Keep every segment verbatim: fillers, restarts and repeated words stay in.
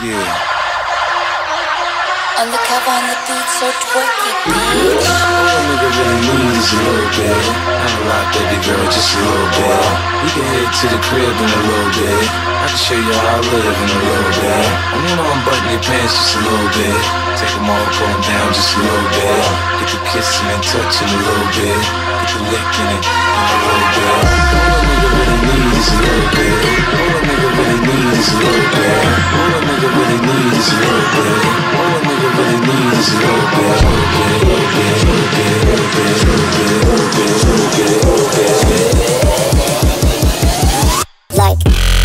Yeah. Undercover on the beat, so twerky, bitch. All a nigga really needs is a little bit. Not a lot, baby girl, just a little bit. We can head to the crib in a little bit. I can show you how I live in a little bit. I wanna unbutton your pants just a little bit. Take them all, pull them down just a little bit. Get the kissing and touching a little bit. Get the licking it in a little bit. All a nigga really needs is a little bit. All a nigga really needs is a little bit. All a nigga really needs is a little bit. All a nigga really needs is a little bit. A little bit, a little bit, a little bit, a little bit, a little bit, a little bit, a little bit, a little bit. Like.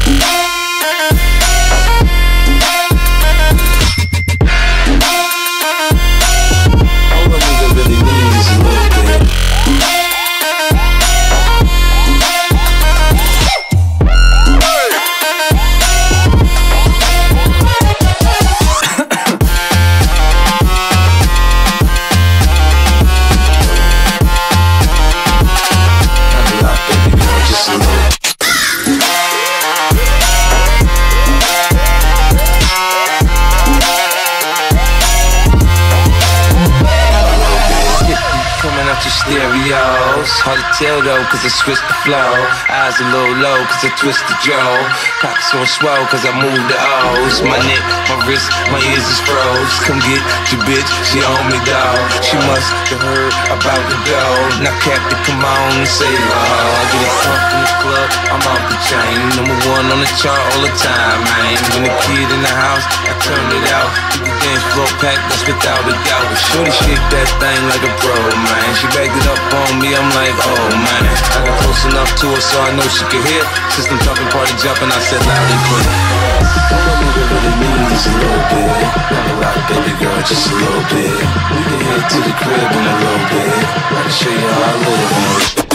Stereos, hard to tell though, cause I switched the flow. Eyes a little low, cause I twist the jaw. Pockets on swell, cause I move the O's. My neck, my wrist, my ears is froze. Come get your bitch, she on me, dawg. She must have heard about the dough. Now Captain, come on and say oh. I get it crunk in the club, I'm off the chain. Number one on the chart all the time, man. When the kid in the house, I turn it out. Keep the dance floor packed, that's without a doubt. Shorty shake that thing like a pro, man. She backed it up on me, I'm like, oh man. I got close enough to her so I know she could hear. System jumping, party jumping, I said loud and clear. All a nigga really needs is a little bit. Not a lot, baby girl, just a little bit. We can head to the crib in a little bit. I can show you how I live in a little bit.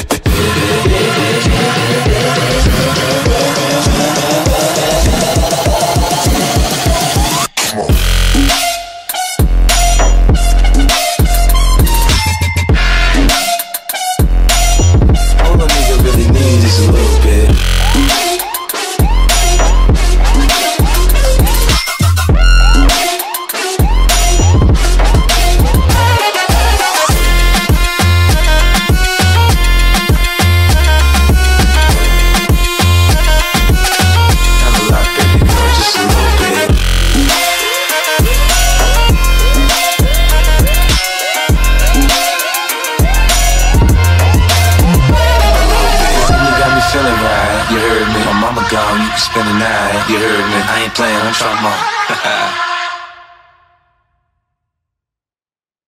You heard me, my mama gone, you can spend the night. You heard me, I ain't playing, I'm trying to